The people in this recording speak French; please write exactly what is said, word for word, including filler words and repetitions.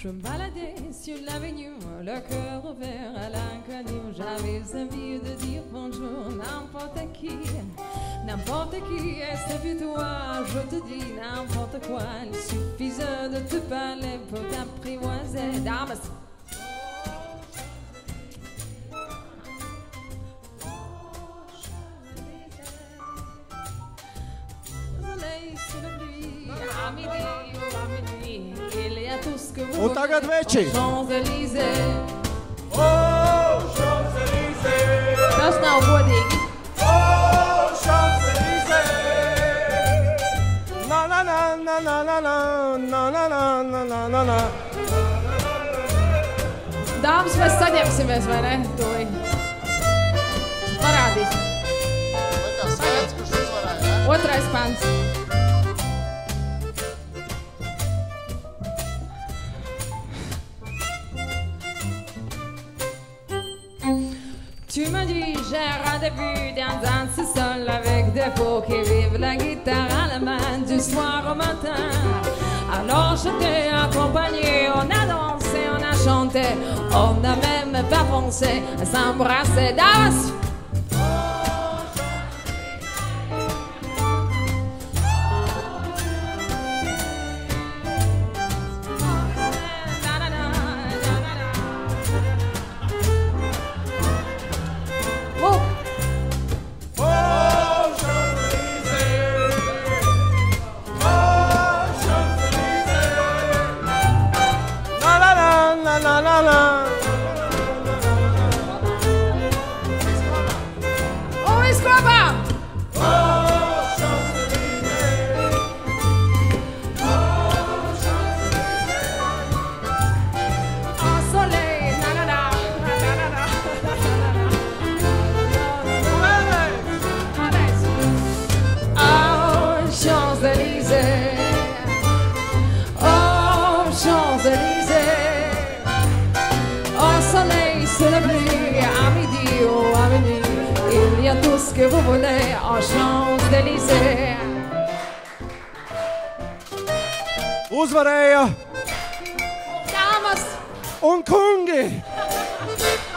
Je me baladais sur l'avenue, le cœur ouvert à l'inconnu. J'avais envie de dire bonjour n'importe qui, n'importe qui. Et c'est puis toi, je te dis n'importe quoi. Il suffisait de te parler pour t'apprivoiser. Dames. À midi ou à minuit, il y a tout ce que vous voulez. Champs-Élysées. Oh, Champs-Élysées. Dat is nou voording. Oh, Champs-Élysées. Na na na na na na na na na na na na na. Dames, mēs saņemsimies, vai ne? Tūlīt. Parādīsim. Otrais pants. Tu m'as dit j'ai rendez-vous dans un sous-sol avec des faux qui vivent la guitare à la main du soir au matin. Alors je t'ai accompagné, on a dansé, on a chanté, on n'a même pas pensé à s'embrasser. Damas! Tout ce que vous voulez en Champs-Élysées. Uzvarēja Damas un kungi!